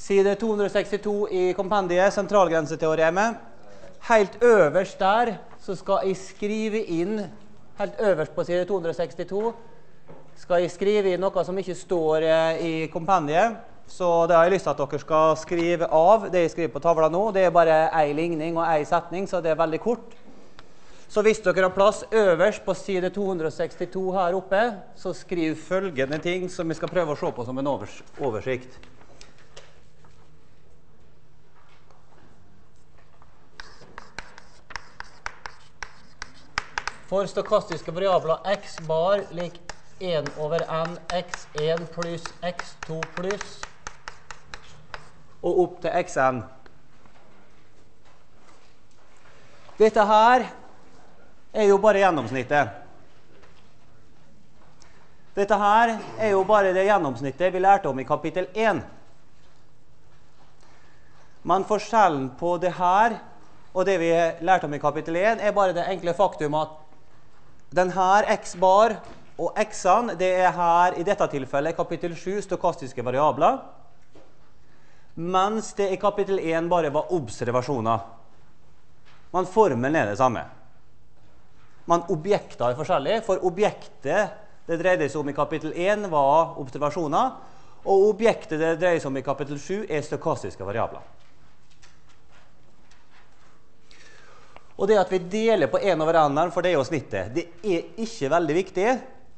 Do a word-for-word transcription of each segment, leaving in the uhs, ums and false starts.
Side to hundre og sekstito i kompendiet, sentralgrenseteoremet. Helt øverst der så skal jeg skrive inn, helt øverst på side to hundre og sekstito, skal jeg skrive inn noe som ikke står i kompendiet. Så det har jeg lyst til at dere skal skrive av. Det jeg skriver på tavla nå, det er bare en ligning og en setning, så det er veldig kort. Så hvis dere har plass øverst på side to hundre og sekstito her oppe, så skriv følgende ting som vi skal prøve å se på som en overs oversikt. For stokastiske variabler x bar lik en over n x en pluss x to pluss og opp til xn. Dette her er jo bare gjennomsnittet. Dette her er jo bare det gjennomsnittet vi lærte om i kapittel én. Men forskjellen på det her og det vi lærte om i kapittel én er bare det enkle faktum at denne x bar og x-en, det er her i dette tilfellet kapittel sju stokastiske variabler, mens det i kapittel én bare var observasjoner. Men formelen er det samme. Men objekter er forskjellige, for objektet det dreide seg om i kapittel én var observasjoner, og objektet det dreide seg om i kapittel sju er stokastiske variabler. Og det at vi deler på en over n, for det er jo snittet, det er ikke veldig viktig.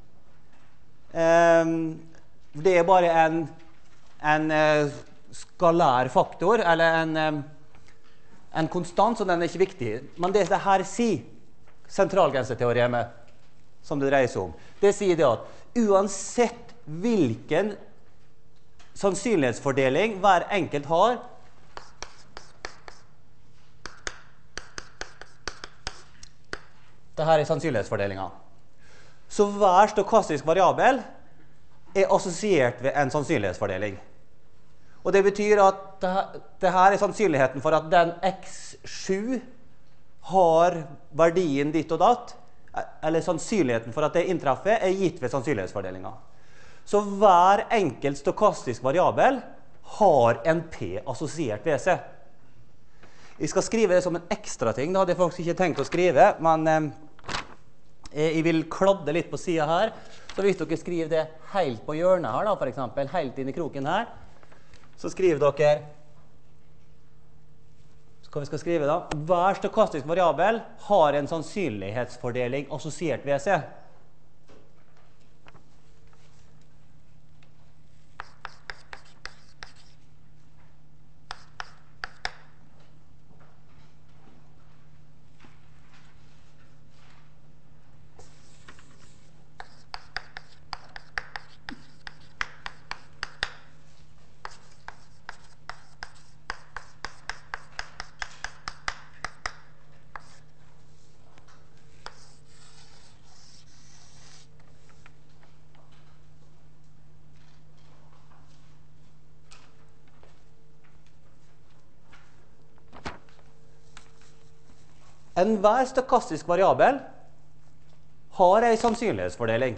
Det er bare en, en skalær faktor, eller en, en konstant, så den er ikke viktig. Men det her sier sentralgrenseteoremet, som det dreier seg om, det sier det at uansett hvilken sannsynlighetsfordeling hver enkelt har, dette er sannsynlighetsfordelingen. Så hver stokastisk variabel er assosiert ved en sannsynlighetsfordeling. Og det betyr at dette er sannsynligheten for at den x sju har verdien ditt og datt, eller sannsynligheten for at det inntreffer er gitt ved sannsynlighetsfordelingen. Så hver enkelt stokastisk variabel har en p assosiert ved seg. Jeg skal skrive det som en ekstra ting, det hadde jeg faktisk ikke tenkt å skrive, men eh, jeg vil kladde litt på siden her. Så hvis dere skriver det helt på hjørnet her, da, for eksempel, helt inn i kroken her, så skriver dere, hva vi skal skrive da, hver stokastisk variabel har en sannsynlighetsfordeling assosiert ved seg. Enhver stokastisk variabel har en sannsynlighetsfordeling.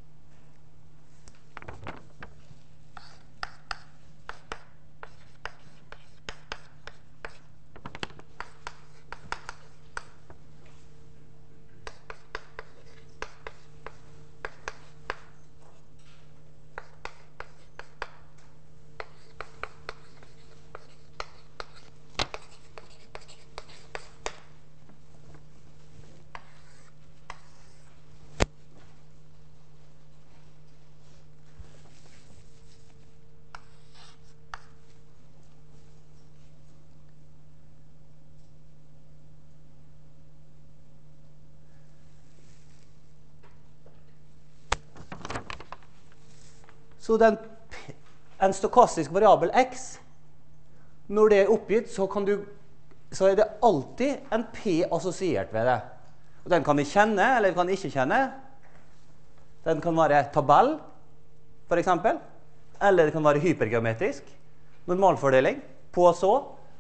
Så den, en stokastisk variabel x, når det er oppgitt, så, kan du, så er det alltid en p assosiert ved det. Og den kan vi kjenne, eller kan ikke kjenne. Den kan være tabell, for eksempel. Eller det kan være hypergeometrisk, normalfordeling, på så,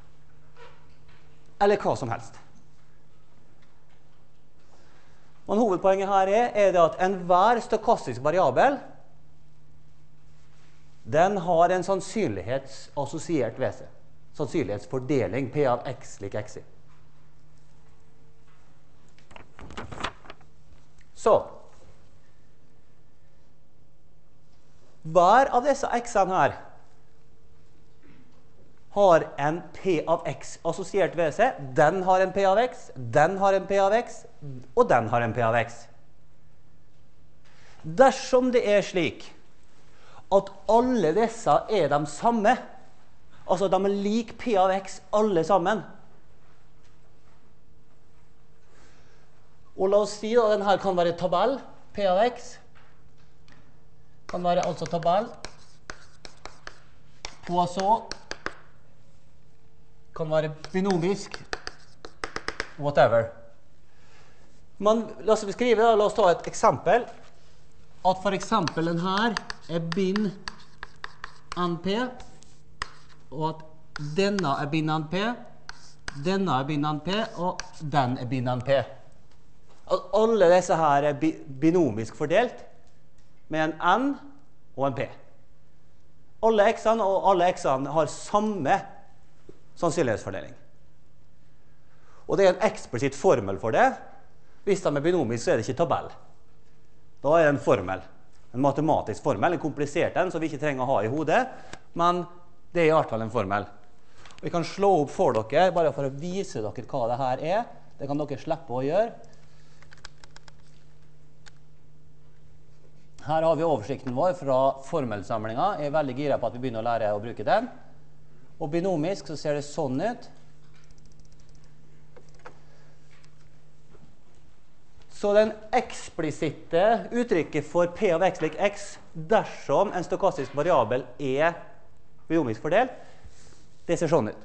eller hva som helst. Men hovedpoenget her er, er det at enhver stokastisk variabel den har en sannsynlighetsassosiert ved seg. Sannsynlighetsfordeling, P av x lik x i. Så, hver av disse x-ene her har en P av x assosiert ved seg. Den har en P av x, den har en P av x, og den har en P av x. Dersom det er slik at alle disse er de samme, altså de er lik P av x alle sammen, og la oss si at denne kan være tabell, P av x, kan være altså tabell, Poisson, kan være binomisk, whatever. Men la oss beskrive, da. La oss ta et eksempel. At for eksempel den her er bin N P, og at denne er bin N P, denne er bin N P, og den er bin N P. At alle disse her er bi binomisk fordelt med en N og en P. Alle x-ene og alle x-ene har samme sannsynlighetsfordeling. Og det er en eksplisitt formel for det. Hvis de er binomisk, så er det ikke tabell. Da er det en formel. En matematisk formel, en komplisert en, som vi ikke trenger å ha i hodet, men det er i hvert fall en formel. Vi kan slå opp for dere, bare for å vise dere hva det her er. Det kan dere slippe å gjøre. Her har vi oversikten vår fra formelsamlingen. Jeg er veldig gira på at vi begynner å lære å bruke den. Og binomisk så ser det sånn ut. Så den eksplisitte uttrykket for P av x lik x dersom en stokastisk variabel er binomisk fordelt, det ser sånn ut.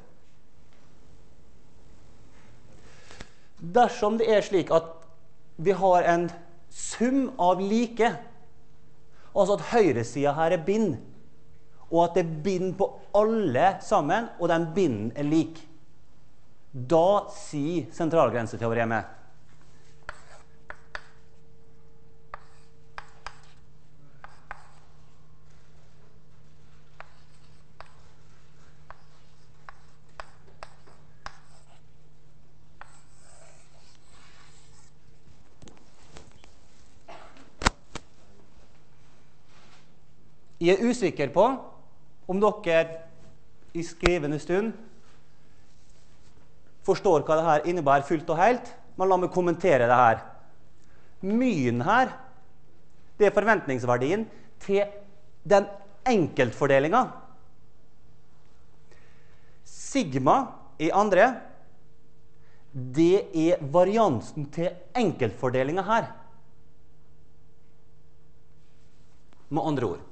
Dersom det er slik at vi har en sum av like, altså at høyresiden her er bind, og at det er bind på alle sammen, og den binden er lik. Da sier sentralgrenseteoremet. Jeg er usikker på om dere i skrivende stund forstår hva det her innebærer fullt og helt, men la meg kommentere det her. Myen her, det er forventningsverdien til den enkeltfordelingen. Sigma i andre, det er variansen til enkeltfordelingen her. Med andre ord.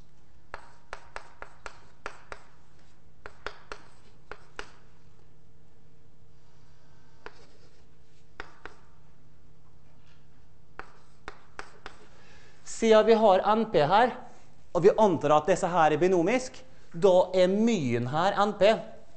Siden vi har N P her, og vi antar at disse her er binomisk, da er myen her N P.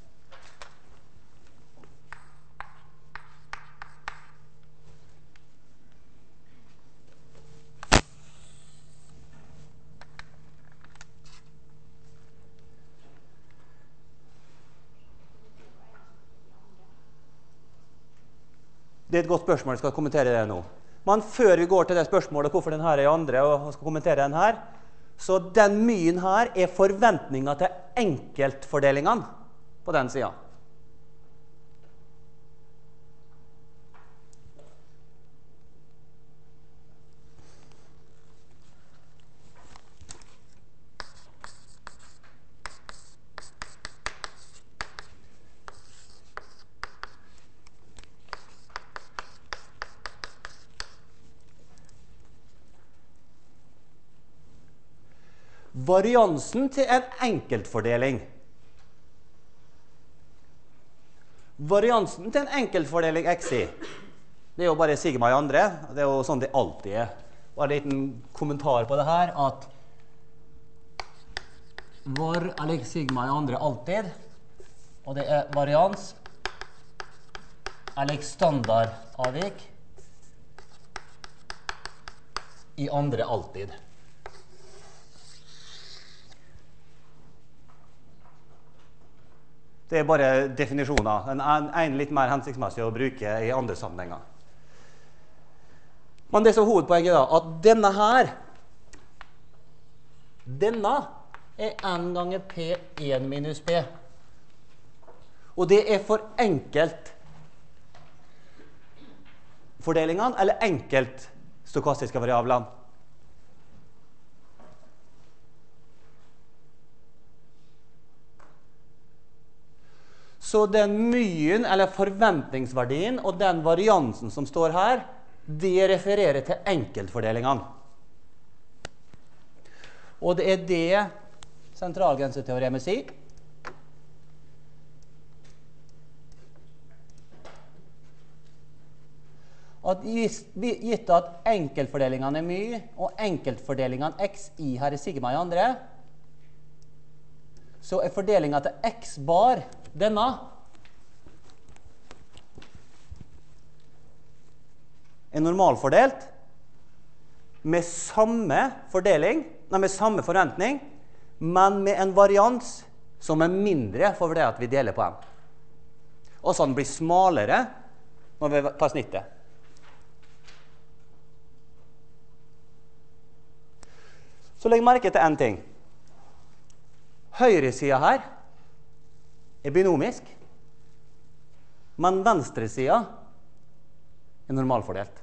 Det er et godt spørsmål, jeg skal kommentere det nå. Men før vi går til det spørsmålet hvorfor den her er i andre, og skal kommentere den her, så den myen her er forventningen til enkeltfordelingene på den siden. Variansen til en enkeltfordeling. Variansen til en enkeltfordeling xi, det er jo bare sigma i andre. Det er jo sånn det alltid er. Og en liten kommentar på det her, at var er lik sigma i andre alltid, og det er varians er lik standardavvik i andre alltid. Det er bare definisjoner. En er litt mer hensiktsmessig å bruke i andre sammenhenger. Men det som er hovedpoenget da, at denne her, denne er n ganger P en minus P. Og det er for enkelt fordelingene, eller enkelt stokastiske variablene. Så den myen, eller forventningsverdien, og den variansen som står her, det refererer til enkeltfordelingene. Og det er det sentralgrenseteoremet sier. At gitt at enkeltfordelingene er mye, og enkeltfordelingene xi her er sigma i andre, så er fordelingen til x bar denne. Er normalfordelt med samme fordeling, nei, med samme forventning, men med en varians som er mindre for det at vi deler på m. Og så den blir smalere når vi tar snittet. Så legg merke til en ting. Høyresiden her er binomisk, men venstresiden er normalfordelt.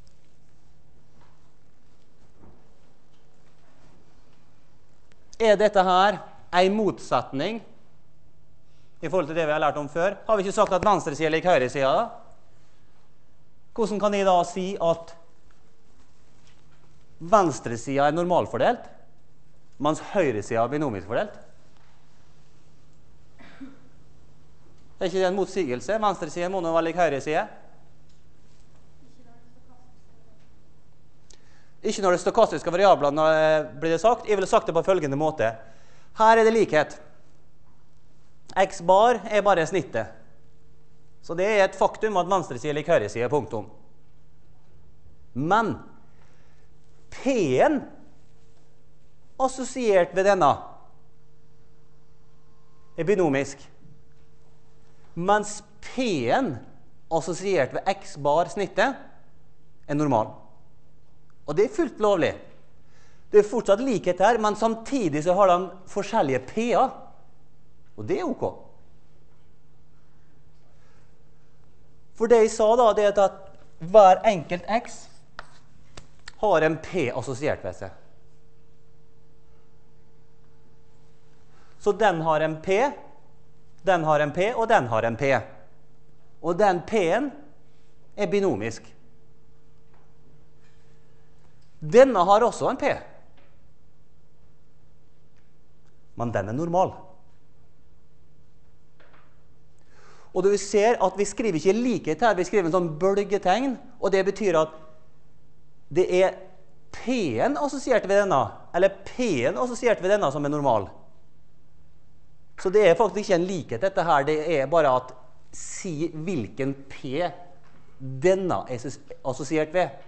Er dette her en motsetning i forhold til det vi har lært om før? Har vi ikke sagt at venstresiden er lik høyresiden da? Hvordan kan jeg da si at venstresiden er normalfordelt, mens høyresiden er binomisk fordelt? Er ikke det en motsigelse? Venstresiden må nå være lik høyresiden. Ikke når det stokastiske variablene blir det sagt. Jeg ville sagt det på følgende måte. Her er det likhet. X bar er bare snittet. Så det er et faktum at venstresiden er lik høyresiden, punktum. Men P-en assosiert ved denne er binomisk, mens P-en assosiert ved x bar snittet er normal. Og det er fullt lovlig. Det er fortsatt likhet her, men samtidig så har de forskjellige P-er. Og det er ok. For det jeg sa da, det er at hver enkelt x har en P assosiert ved seg. Så den har en P, den har en P, og den har en P. Og den P-en er binomisk. Denne har også en P. Men den er normal. Og du ser at vi skriver ikke likhet her, vi skriver en sånn bølgetegn, og det betyr at det er P-en assosiert ved denne, eller P-en assosiert ved denne som er normal. Så det er faktisk ikke en likhet dette her, det er bare at si hvilken P denne er assosiert ved.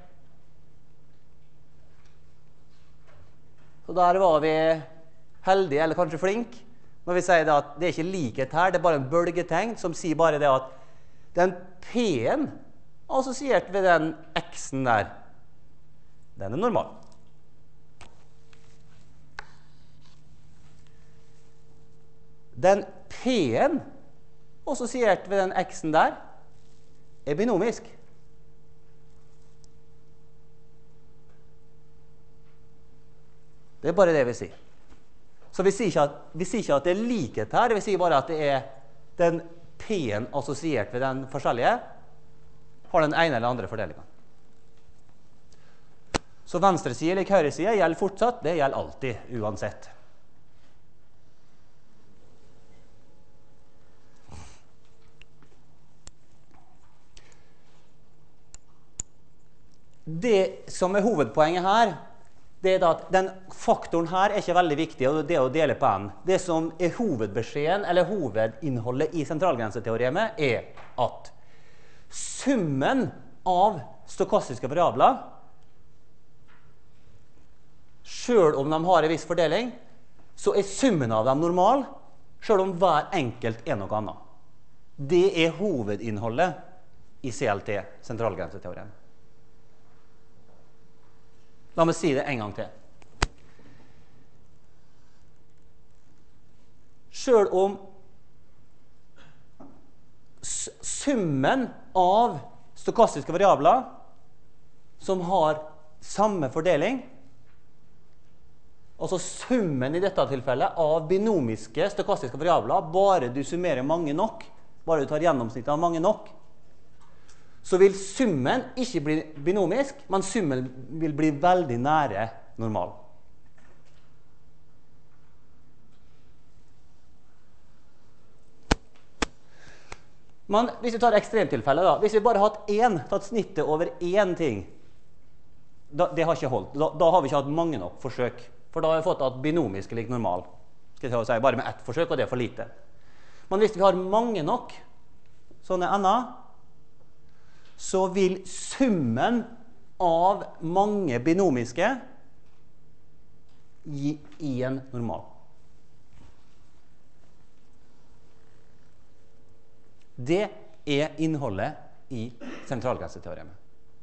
Så der var vi heldige, eller kanskje flink, når vi sier at det er ikke likhet her, det er bare en bølgetegn som sier bare det at den P-en assosiert ved den X-en der, den er normal. Den P-en assosiert ved den X-en der er binomisk. Det er bare det vi sier. Så vi sier ikke at, vi sier ikke at det er likhet her, vi sier bare at det er den P-en assosiert ved den forskjellige, har den ene eller andre fordelingen. Så venstre side eller høyre side gjelder fortsatt, det gjelder alltid, uansett. Det som er hovedpoenget her, det er at den faktoren her er ikke veldig viktig, og det er å dele på n. Det som er hovedbeskjeden, eller hovedinnholdet i sentralgrenseteoremet, er at summen av stokastiske variabler, selv om de har en viss fordeling, så er summen av dem normal, selv om hver enkelt er noe annet. Det er hovedinnholdet i C L T, sentralgrenseteorem. La meg si det en gang til. Selv om summen av stokastiske variabler som har samme fordeling, altså summen i dette tilfellet av binomiske stokastiske variabler, bare du summerer mange nok, bare du tar gjennomsnittet av mange nok, så vil summen ikke bli binomisk, men summen vil bli veldig nære normal. Men hvis vi tar ekstremtilfellet da, hvis vi bare har hatt én, tatt snittet over én ting, da, det har ikke holdt. Da, da har vi ikke hatt mange nok forsøk, for da har vi fått at binomisk er lik normal. Skal jeg si, bare med ett forsøk, og det er for lite. Men hvis vi har mange nok, sånne ender, så vil summen av mange binomiske gi én normal. Det er innholdet i sentralgrenseteoremet.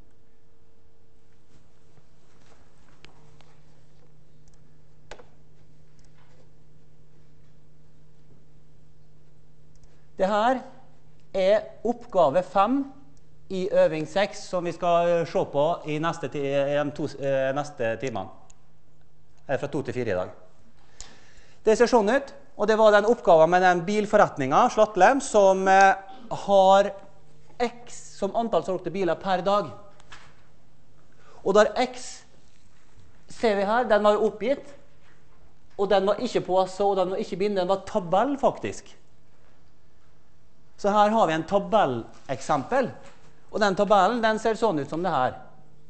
Dette er oppgave fem i øving seks, som vi skal se på i neste, i de to, neste timene. Fra to til fire i dag. Det ser sånn ut, og det var den oppgaven med den bilforretningen, Slattlem, som har X som antall solgte biler per dag. Og der X, ser vi her, den var jo oppgitt, og den var ikke på så, og den var ikke bindet, den var tabell faktisk. Så her har vi en tabelleksempel, og den tabellen den ser sånn ut som det her.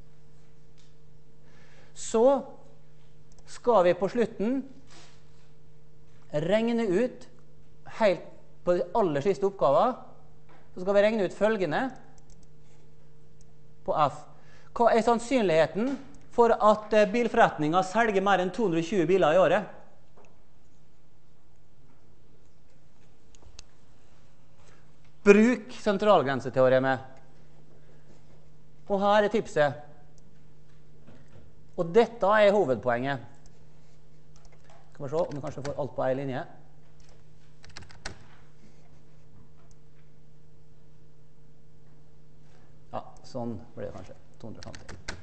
Så skal vi på slutten regne ut, helt på de aller siste oppgaver, så skal vi regne ut følgende på F. Hva er sannsynligheten for at bilforretningen selger mer enn to hundre og tjue biler i året? Bruk sentralgrenseteoremet. Og her er tipset. Og dette er hovedpoenget. Skal vi se om vi kanskje får alt på en linje. Ja, sånn blir det kanskje. to hundre og femti.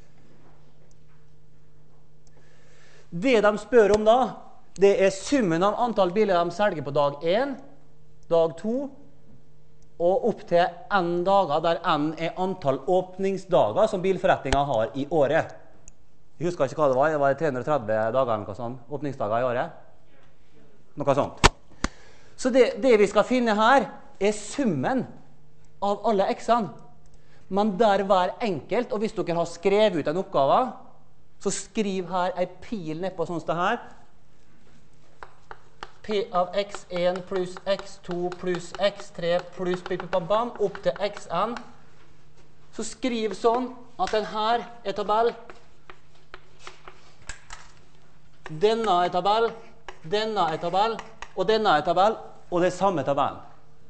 Det de spør om da, det er summen av antall biler de selger på dag én, dag to, og opp til n dager, der n er antall åpningsdager som bilforretningen har i året. Jeg husker ikke hva det var, det var tre hundre og tretti dager eller noe sånt, åpningsdager i året. Noe sånt. Så det, det vi skal finne her, er summen av alle x-ene. Men der hver enkelt, og hvis dere har skrevet ut en oppgave, så skriv her en pil ned på sånn som det her. P av x én pluss x to pluss x tre pluss pipipambam opp til xn. Så skriv sånn at den her er tabell. Denne er tabell, denne er tabell, og denne er tabell, og det er samme tabellen.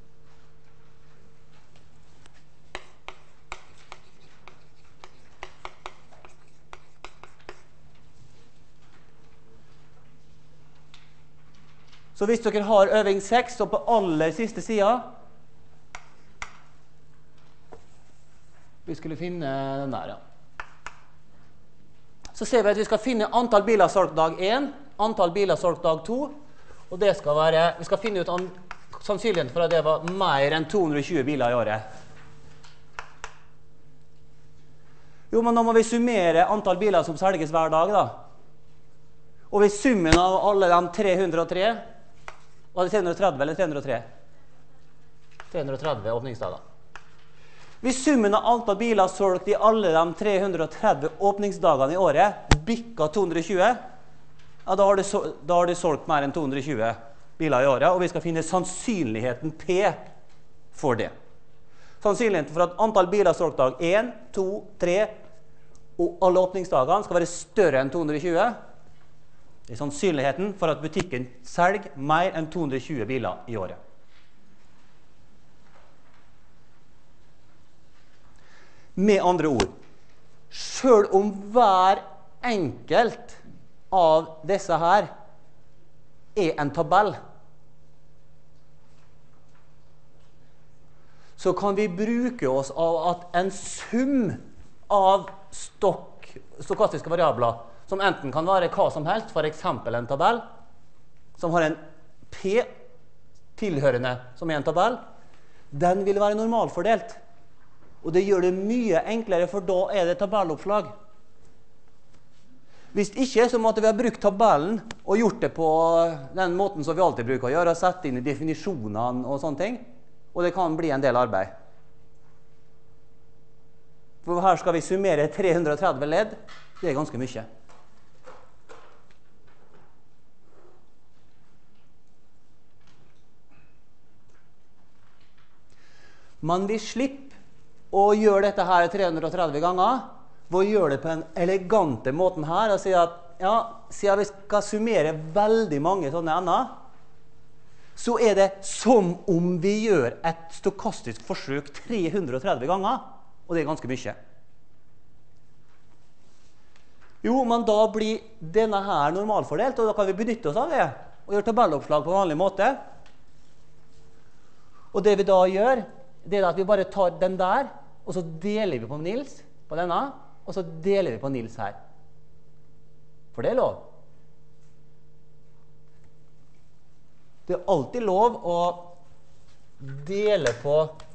Så hvis dere har øving seks, så på aller siste siden, vi skulle finne den der, ja. Så ser vi at vi skal finne antall biler solgt dag én, antall biler solgt dag to, og det skal være, vi skal finne ut an, sannsynligheten for at det var mer enn to hundre og tjue biler i året. Jo, men da må vi summere antall biler som selges hver dag da. Og hvis summen av alle de tre hundre og tre, var det tre hundre og tretti eller tre hundre og tre? tre hundre og tretti åpningsdager. Hvis summen av antall biler solgt i alle de tre hundre og tretti åpningsdagene i året bikket to hundre og tjue, ja, da har, du, da har du solgt mer enn to hundre og tjue biler i året, og vi skal finne sannsynligheten P for det. Sannsynligheten for at antall biler solgt dag én, to, tre og alle åpningsdagene skal være større enn to hundre og tjue, Det er sannsynligheten for at butikken selger mer enn to hundre og tjue biler i året. Med andre ord, selv om hver enkelt av disse her er en tabell, så kan vi bruke oss av at en sum av stokk, stokastiske variabler, som enten kan være hva som helst, for eksempel en tabell, som har en P tilhørende som er en tabell, den vil være normalfordelt. Og det gjør det mye enklere, for da er det tabelloppslag. Hvis ikke, så måtte vi ha brukt tabellen og gjort det på den måten som vi alltid bruker å gjøre, og sette inn i definisjonene og sånne ting. Og det kan bli en del arbeid. For her skal vi summere tre hundre og tretti ledd. Det er ganske mye. Men vi slipper å gjøre dette her tre hundre og tretti ganger, ved å gjøre det på en elegante måten her, og si at, ja, siden vi skal summere veldig mange sånne ender, så er det som om vi gjør et stokastisk forsøk tre hundre og tretti ganger, og det er ganske mye. Jo, men da blir denne her normalfordelt, og da kan vi benytte oss av det, og gjøre tabelloppslag på vanlig måte. Og det vi da gjør, det er at vi bare tar den der, og så deler vi på Nils på denne, og så deler vi på Nils her. For det er lov. Det er alltid lov å dele på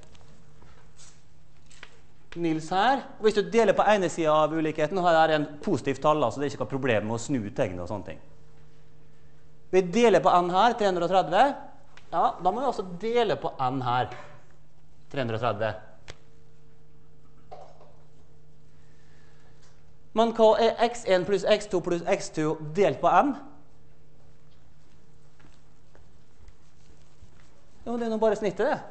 Nils her. Og hvis du deler på ene siden av ulikheten, så har jeg en positiv tall, så det er ikke noe problem med å snu tegnet og sånne ting. Vi deler på n her, tre hundre og tretti. Ja, da må vi også dele på n her, tre hundre og tretti. Men hva er x en pluss x to pluss x to delt på n? Jo, det er nå bare snittet, det.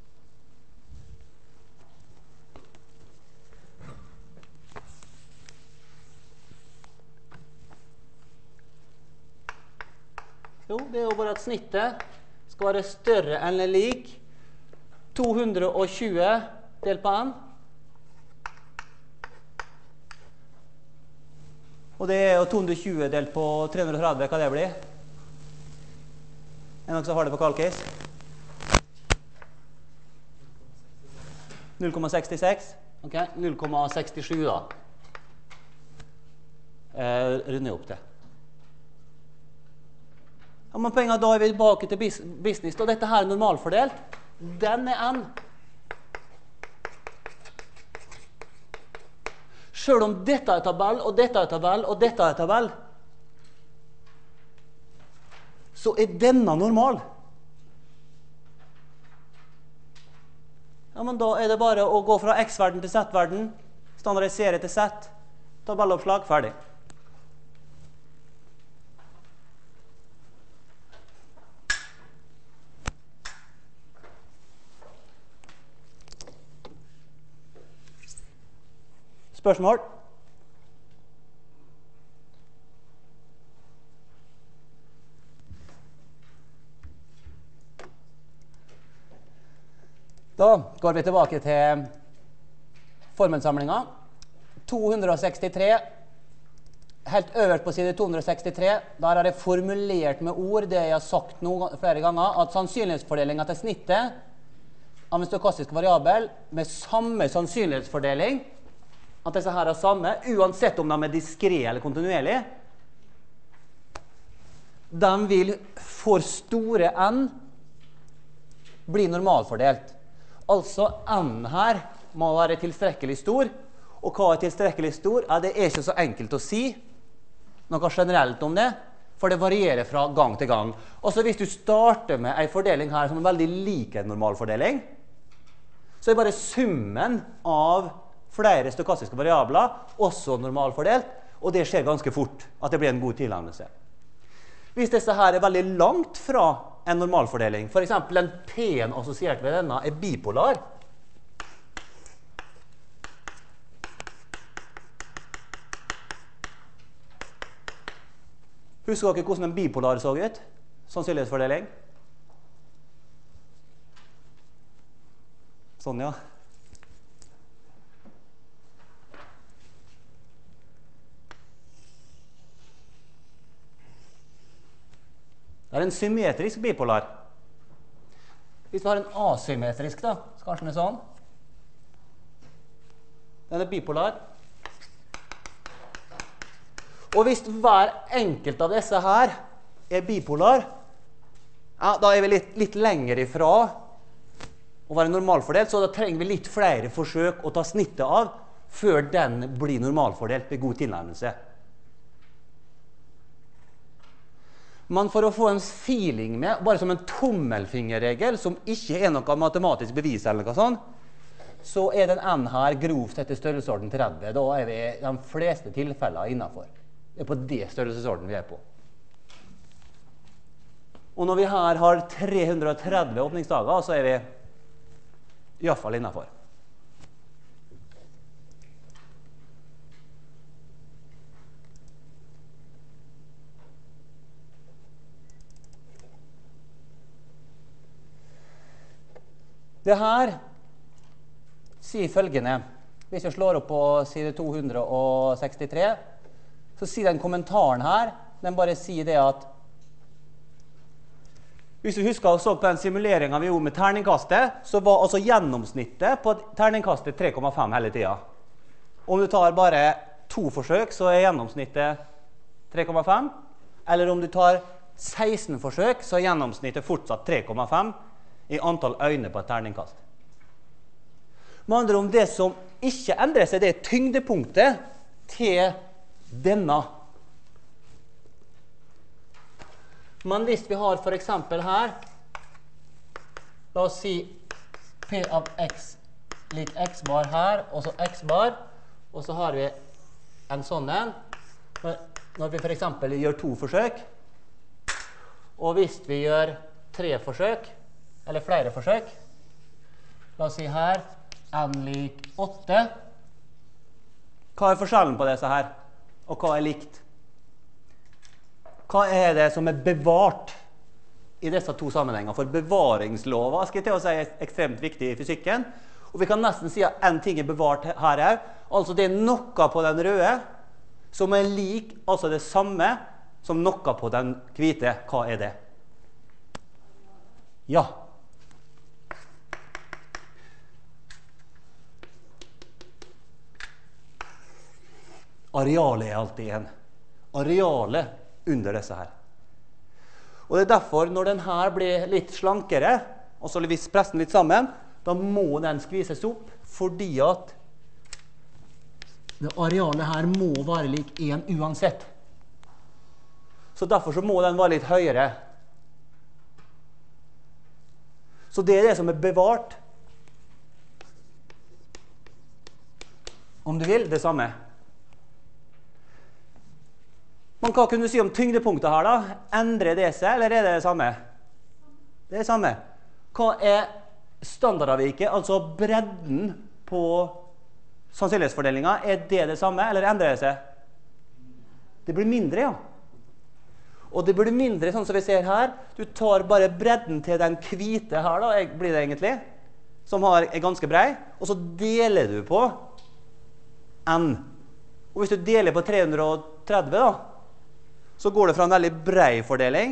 Jo, det er jo bare at snittet skal være større enn eller lik to hundre og tjue delt på n. Og det er jo to hundre og tjue delt på tre hundre og tretti, hva det blir? Er det noen som har det på kalkis? null komma sekstiseks. Ok, null komma sekstisju da. Eh, runder opp det. Ja, men poenget da er vi tilbake til business, og dette her er normalfordelt. Den er n. Selv om dette er tabell, og dette er tabell, og dette er tabell, så er denne normal. Ja, men da er det bare å gå fra x-verden til z-verden, standardisere til z, tabelloppslag, ferdig. Spørsmål? Da går vi tilbake til formelsamlingen. to hundre og sekstitre. Helt øverst på side to hundre og sekstitre, der har jeg formulert med ord det jeg har sagt noen, flere ganger, at sannsynlighetsfordelingen til snittet av en stokastisk variabel med samme sannsynlighetsfordeling, at disse her er samme, uansett om de er diskret eller kontinuerlig, de vil for store n bli normalfordelt. Altså n her må være tilstrekkelig stor, og hva er tilstrekkelig stor? Ja, det er ikke så enkelt å si noe generelt om det, for det varierer fra gang til gang. Også hvis du starter med en fordeling her som er veldig lik en normalfordeling, så er bare summen av flere stokastiske variabler også normalfordelt, og det skjer ganske fort at det blir en god tilnærmelse. Hvis disse her er veldig langt fra en normalfordeling, for eksempel en p-en assosiert ved denne er bipolar, Husker dere hvordan en bipolar så ut? Sannsynlighetsfordeling. Sånn, ja. Det er en symmetrisk bipolar. Hvis vi har en asymmetrisk, da, så kanskje den er sånn. Den er bipolar. Og hvis hver enkelt av disse her er bipolar, ja, da er vi litt, litt lenger ifra å være normalfordelt, så da trenger vi litt flere forsøk å ta snittet av før den blir normalfordelt ved god tilnærmelse. Men for å få en feeling med, bare som en tommelfingerregel, som ikke er noe matematisk bevis eller noe sånt, så er den n her grovt etter størrelsesorden tretti. Da er vi de fleste tilfeller innenfor. Det er på det størrelsesorden vi er på. Og når vi her har tre hundre og tretti åpningsdager, så er vi i hvert fall innenfor. Det her sier følgende. Hvis jeg slår opp på side to hundre og sekstitre, så sier den kommentaren her, den bare sier det at hvis du husker å så på den simuleringen vi gjorde med terningkastet, så var altså gjennomsnittet på terningkastet tre komma fem hele tiden. Om du tar bare to forsøk, så er gjennomsnittet tre komma fem. Eller om du tar seksten forsøk, så er gjennomsnittet fortsatt tre komma fem i antall øyne på et terningkast. Med andre om det som ikke endrer seg, det er tyngdepunktet til denne. Men hvis vi har for eksempel her, la oss si P av x lik x bar her, og så x bar, og så har vi en sånn en. Når vi for eksempel gjør to forsøk, og hvis vi gjør tre forsøk, eller flere forsøk, la oss si her, n lik åtte. Hva er forskjellen på disse her? Og hva er likt? Hva er det som er bevart i disse to sammenhenger? For bevaringslover skal jeg til å si er ekstremt viktig i fysikken. Og vi kan nesten si at en ting er bevart her også. Altså det er noe på den røde som er lik, altså det samme som noe på den hvite. Hva er det? Ja. Arealet er alltid en. Arealet under disse her. Og det er derfor, når den her blir litt slankere, og så hvis pressen litt sammen, da må den skvises opp, fordi at det arealet her må være lik en uansett. Så derfor så må den være litt høyere. Så det er det som er bevart. Om du vil, det samme. Men hva kunne du si om tyngdepunktet her da? Endrer det seg, eller er det det samme? Det er det samme. Hva er standardavviket, altså bredden på sannsynlighetsfordelingen? Er det det samme, eller endrer det seg? Det blir mindre, ja. Og det blir mindre, sånn som vi ser her. Du tar bare bredden til den hvite her, da, blir det egentlig, som har, er ganske brei, og så deler du på n. Og hvis du deler på tre hundre og tretti, da, så går det fra en veldig brei fordeling,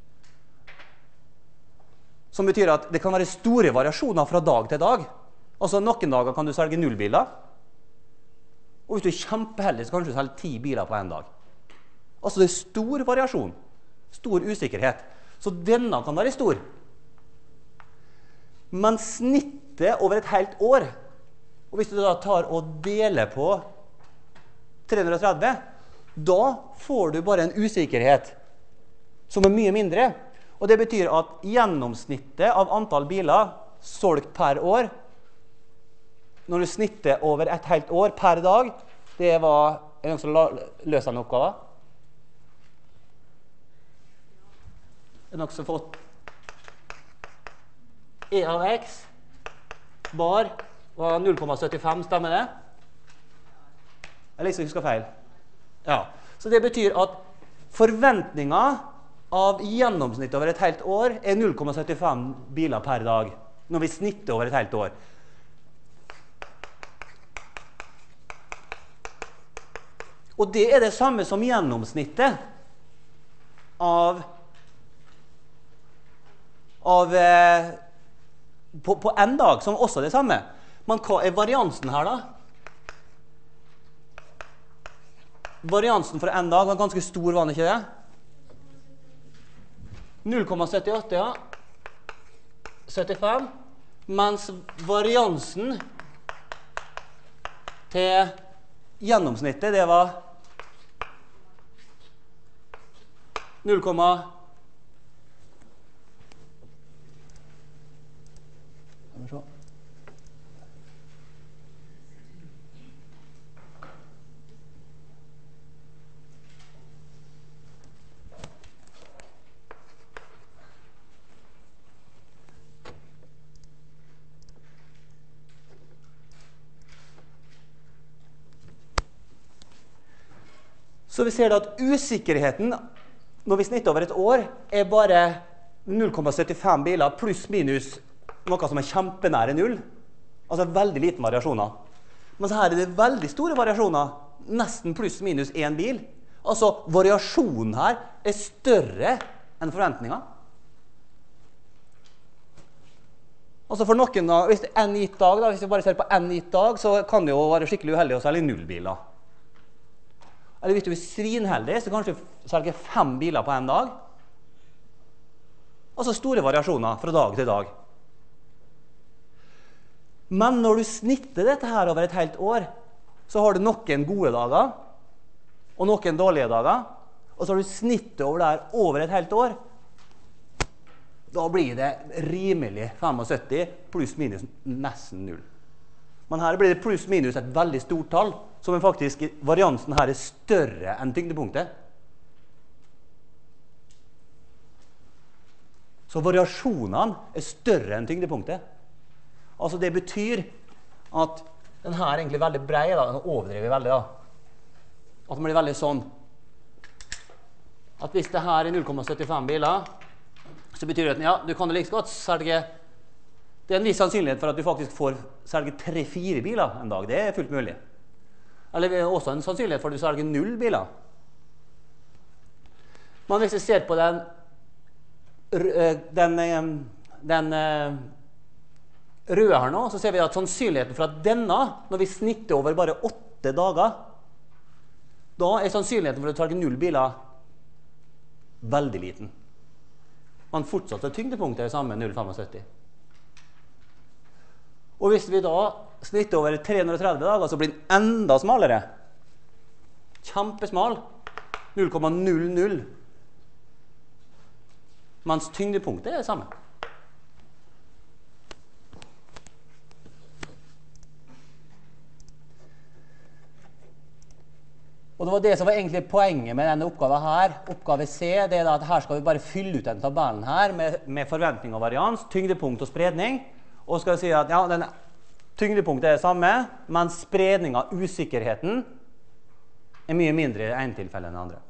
som betyr at det kan være store variasjoner fra dag til dag. Altså noen dager kan du selge null biler, og hvis du er kjempeheldig, så kan du selge ti biler på en dag. Altså det er stor variasjon, stor usikkerhet. Så denne kan være stor. Men snittet over et helt år, og hvis du da tar og deler på tre hundre og tretti, da får du bare en usikkerhet som er mye mindre. Og det betyr at gjennomsnittet av antall biler solgt per år, når du snitter over et helt år per dag, det var en gang som løser en oppgave. En gang som fått E av x bar var null komma syttifem, stemmer det? Jeg liksom husker feil. Ja, så det betyr at Forventningen av gjennomsnitt over et helt år er null komma syttifem biler per dag, når vi snitter over et helt år. Og det er det samme som gjennomsnittet av, av eh, på, på en dag, som også er det samme. Men hva er variansen her da? Variansen for en dag var ganske stor, var det ikke det? null komma syttiåtte, ja. syttifem. Mens variansen til gjennomsnittet, det var null komma Så vi ser at usikkerheten, når vi snitter over et år, er bare null komma syttifem biler pluss minus noe som er kjempenære null. Altså veldig liten variasjoner. Men så her er det veldig store variasjoner, nesten pluss minus én bil. Altså variasjonen her er større enn forventningen. Altså for noen, hvis det er en gitt dag, da, hvis vi bare ser på en gitt dag, så kan det jo være skikkelig uheldig å selge null biler. Eller hvis du er svinheldig, så kanskje du selger fem biler på en dag. Altså store variasjoner fra dag til dag. Men når du snitter dette her over et helt år, så har du noen gode dager, og noen dårlige dager, og så har du snittet over der over et helt år. Da blir det rimelig syttifem pluss minus nesten null. Men her blir det pluss minus et veldig stort tall, som er faktisk, variansen her er større enn tyngdepunktet. Så variasjonene er større enn tyngdepunktet. Altså det betyr at den her er egentlig veldig brei, da. Den overdriver veldig da. At den blir veldig sånn. At hvis det her er null komma syttifem biler, så betyr det at ja, du kan det like godt selge. Det er en viss sannsynlighet for at du faktisk får selge tre-fire biler en dag. Det er fullt mulig. Eller det er også en sannsynlighet for at du selger null biler. Men hvis vi ser på den, den, den røde her nå, så ser vi at sannsynligheten for at denne, når vi snitter over bare åtte dager, da er sannsynligheten for at du selger null biler veldig liten. Men fortsatt er tyngdepunktet det samme, null komma syttifem. Og hvis vi da snitter over tre hundre og tretti dager, så blir den enda smalere. Kjempesmal. null komma null null. Mens tyngdepunktet er det samme. Og det var det som var egentlig poenget med denne oppgaven her. Oppgave C, det er at her skal vi bare fylle ut den tabellen her med, med forventning og varians, tyngdepunkt og spredning. Og skal vi si at ja, den tyngdepunktet er det samme, men spredning av usikkerheten er mye mindre i det ene tilfellet enn det andre.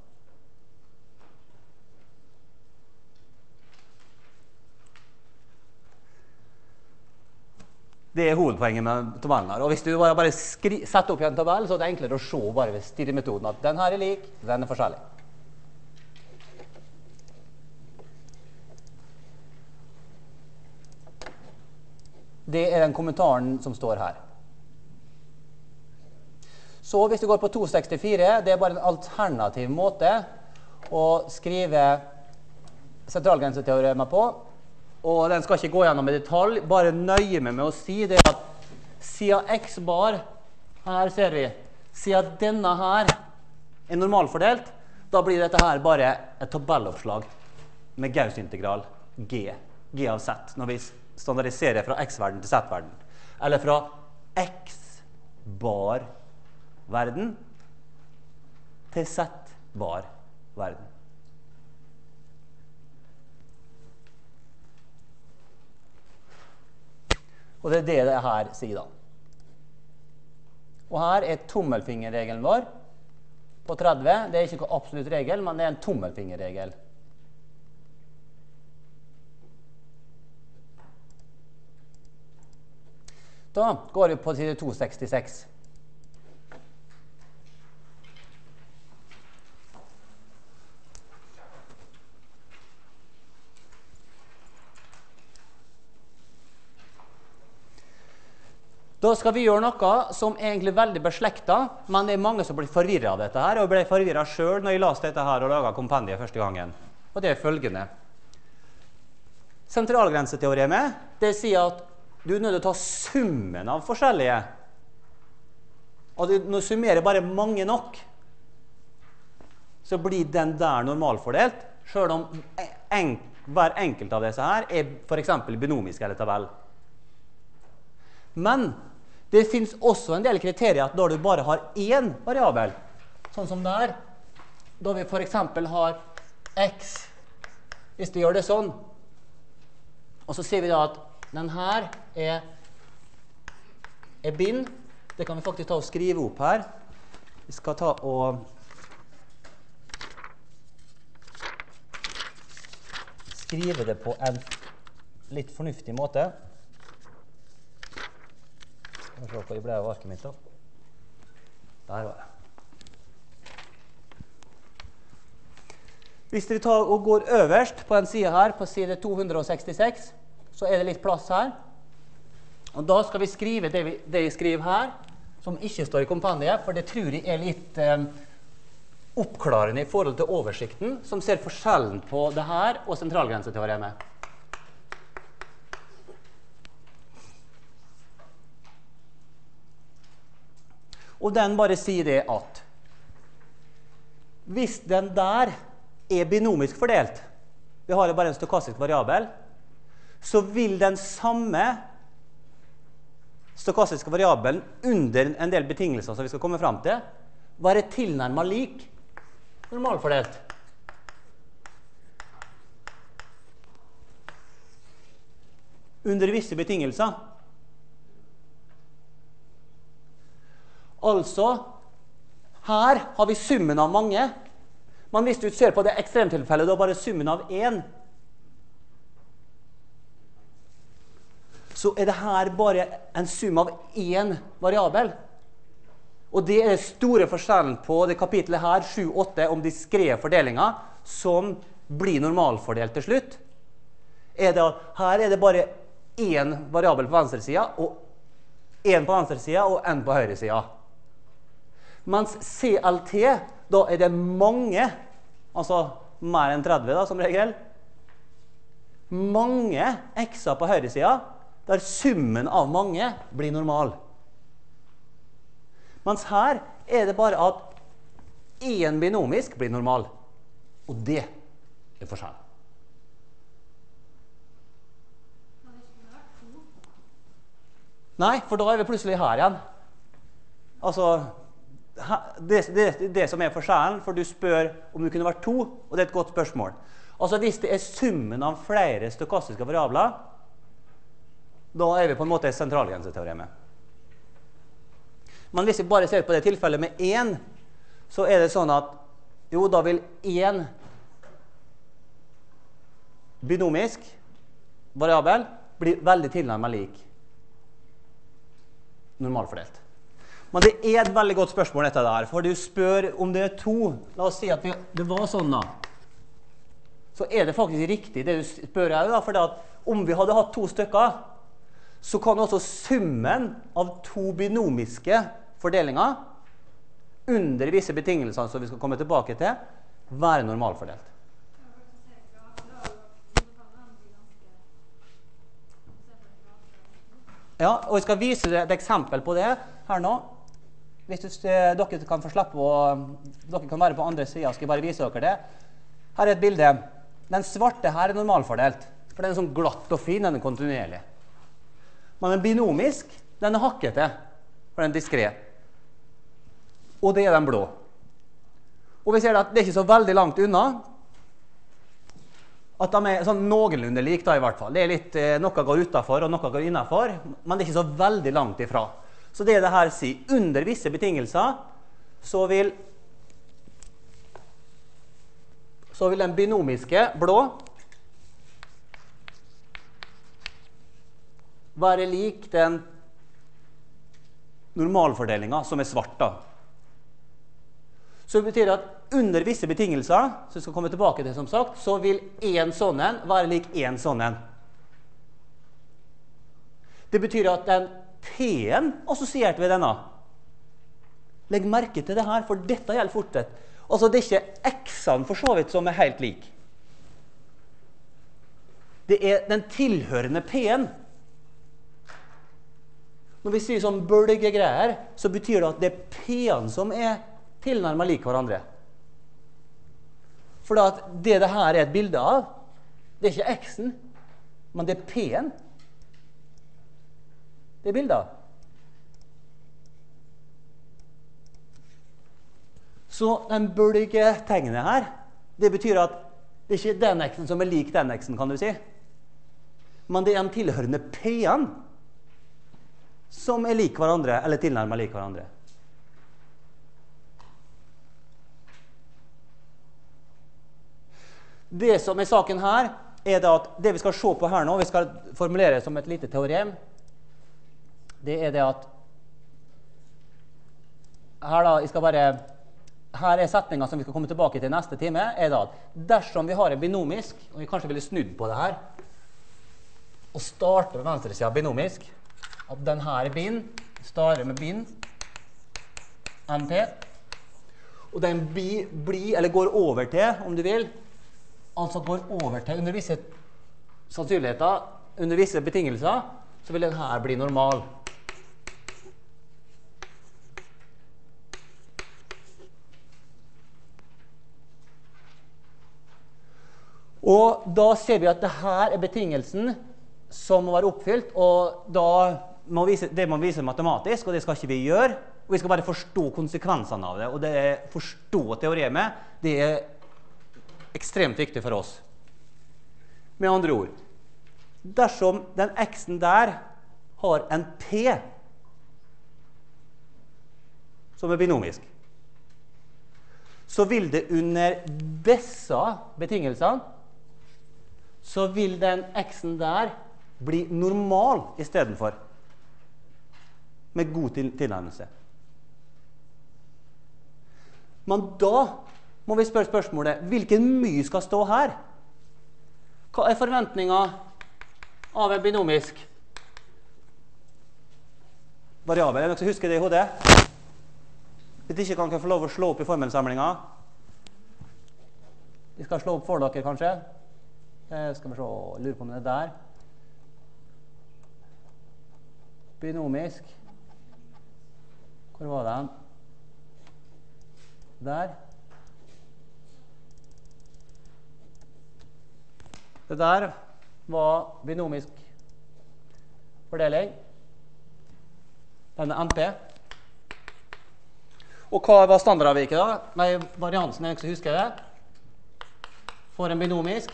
Det er hovedpoenget med tabellen her. Og hvis du bare setter opp i en tabell, så er det enklere å se bare ved stirremetoden at den her er lik, den er forskjellig. Det er den kommentaren som står her. Så hvis du går på to sekstifire, det er bare en alternativ måte å skrive sentralgrenseteorema på. Og den skal ikke gå gjennom i detalj, bare nøye meg med å si det at siden x bar, her ser vi, siden denne her er normalfordelt, da blir dette her bare et tabelloppslag med Gauss-integral G, G av Z, når vi standardiserer fra x-verden til z-verden, eller fra x-bar-verden til z-bar-verden. Og det er det det her sier da. Og her er tommelfingerregelen vår. på tretti. Det er ikke noen absolutt regel, men det er en tommelfingerregel. Da går vi på side to sekstiseks. Da skal vi gjøre noe som egentlig er veldig beslektet, men det er mange som blir forvirret av dette her, og ble forvirret selv når jeg leste dette her og laget kompendiet første gangen. Og det er følgende. Sentralgrenseteoremet, det sier at du er nødt til å ta summen av forskjellige. Og du, når du summerer bare mange nok, så blir den der normalfordelt, selv om en, hver enkelt av disse her er for eksempel binomisk eller tabell. Men det finnes også en del kriterier da du bare har én variabel, sånn som der, da vi for eksempel har x, hvis vi gjør det sånn, og så sier vi da at den her er, er bind. Det kan vi faktisk ta og skrive opp her. Vi skal ta og skrive det på en litt fornuftig måte. Skal vi se hvor jeg ble av arket mitt da. Der var det. Hvis vi tar og går øverst på en side her, på side to sekstiseks, så er det litt plass her. Og da skal vi skrive det, vi, det jeg skriver her, som ikke står i kompendiet, for det tror jeg er litt eh, oppklarende i forhold til oversikten, som ser forskjellen på det her og sentralgrenseteoremet. Og den bare sier det at hvis den der er binomisk fordelt, vi har bare en stokastisk variabel, så vil den samme stokastiske variabelen under en del betingelser som vi skal komme frem til, være tilnærmet lik normalfordelt. Under visse betingelser. Altså, her har vi summen av mange, men hvis du ser på det ekstremtilfellet, da bare summen av én, så er det her bare en sum av én variabel. Og det er den store forskjellen på det kapitlet her, sju åtte, om diskrete fordelinger, som blir normalfordelt til slutt. Er det at her er det bare én variabel på venstre sida, og én på venstre sida, og en på høyre sida. Mens C L T, da er det mange, altså mer enn tretti da, som regel, mange x-er på høyre sida, der summen av mange blir normal. Mens her er det bare at én binomisk blir normal, og det er forskjellen. Nei, for da er vi plutselig her igjen. Altså, det, det, det som er forskjellen, for du spør om det kunne vært to, og det er et godt spørsmål. Altså, hvis det er summen av flere stokastiske variabler, da er vi på en måte i sentralgrenseteoremet. Men hvis vi bare ser på det tilfellet med én, så er det sånn at, jo, da vil én binomisk variabel bli veldig tilnærmet lik normalfordelt. Men det er et veldig godt spørsmål dette der, for du spør om det er to. La oss si at vi, det var sånn da. Så er det faktisk riktig det du spør her da, for at om vi hadde hatt to stykker, så kan også summen av to binomiske fordelinger under visse betingelser som vi skal komme tilbake til, være normalfordelt. Ja, og jeg skal vise dere et eksempel på det her nå. Hvis du, dere kan få slappe å, dere kan være på andre siden, skal jeg bare vise dere det. Her er et bilde. Den svarte her er normalfordelt, for den er sånn glatt og fin, den er kontinuerlig. Men den binomisk, den er hakkete, for den er diskret. Og det er den blå. Og vi ser at det er ikke så veldig langt unna, at de er sånn noenlunde lik da i hvert fall. Det er litt, eh, noe går utenfor og noe går innenfor, men det er ikke så veldig langt ifra. Så det det her sier, under visse betingelser, så vil så vil den binomiske blå være lik den normalfordelingen som er svart da. Så det betyr at under visse betingelser, som vi skal komme tilbake til som sagt, så vil en sånn en være lik en sånn en. Det betyr at den P-en assosiert ved denne. Legg merke til det her, for dette gjelder fortet. Altså det er ikke X-ene for så vidt som er helt lik. Det er den tilhørende P-en. Når vi sier sånn bølgegreier, så betyr det at det er P-en som er tilnærmet lik hverandre. For at det det her er et bilde av, det er ikke X-en, men det er P-en. Det er bildet av. Så den bølgetegnet her, det betyr at det er ikke den X-en som er lik den X-en, kan du si. Men det er en tilhørende P-en som er lik hverandre, eller tilnærmet lik hverandre. Det som er saken her, er det at det vi skal se på her nå, vi skal formulere som et lite teorem, det er det at her da, jeg skal bare, her er setningen som vi skal komme tilbake til neste time, er det at dersom vi har en binomisk, og vi kanskje ville snudd på det her, og starte med venstre siden binomisk, at den her bin, starter med bin, N P, og den blir, bli, eller går over til, om du vil, altså går over til under visse sannsynligheter, under visse betingelser, så vil den her bli normal. Og da ser vi at det her er betingelsen som må være oppfylt, og da må vise, det må vise matematisk, og det skal ikke vi gjøre. Og vi skal bare forstå konsekvensene av det, og det er forstå teoremet, det er ekstremt viktig for oss. Med andre ord, dersom den X-en der har en P som er binomisk, så vil det under disse betingelsene, så vil den X-en der bli normal i stedet for, med god tilnærmelse. Men da må vi spørre spørsmålet, hvilken my skal stå her? Hva er forventningen av en binomisk variabel? Er det noen som husker det i hodet? Hvis ikke kan dere få lov å slå opp i formelsamlingen. Vi skal slå opp for dere, kanskje. Det skal vi se, lure på om det er der. Binomisk. Hvor var den? Der. Det der var binomisk fordeling. Den er N P. Og hva var standardavviket da? Nei, variansen er ikke så husker jeg det. For en binomisk.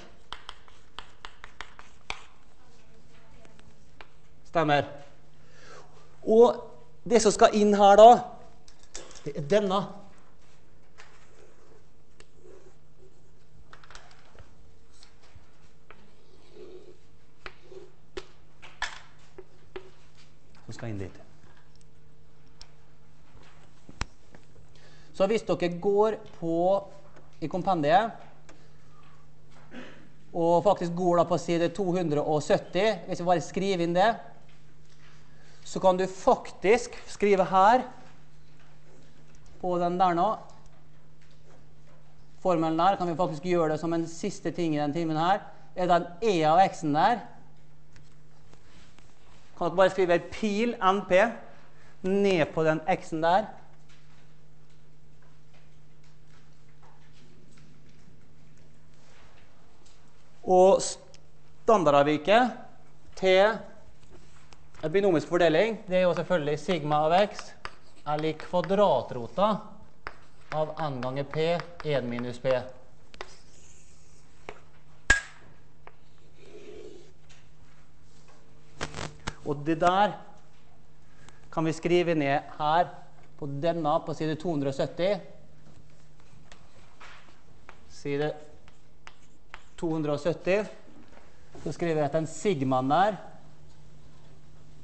Stemmer. Og det som skal inn her da, det er denne. Som skal inn dit. Så hvis dere går på i kompendiet, og faktisk går da på side to hundre og sytti, hvis vi bare skriver inn det, så kan du faktisk skrive her, på den der nå, formelen der, kan vi faktisk gjøre det som en siste ting i den timen her, er den E av X-en der, kan dere bare skrive pil N P, ned på den X-en der, og standardavviket til en binomisk fordeling, det er jo selvfølgelig sigma av x er lik kvadratrota av n ganger p, en minus p. Og det der kan vi skrive ned her på denne på side to hundre og sytti. Side to hundre og sytti. Så skriver jeg at den sigmaen der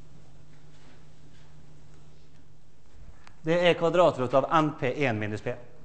det er kvadratrot av N P én minus P.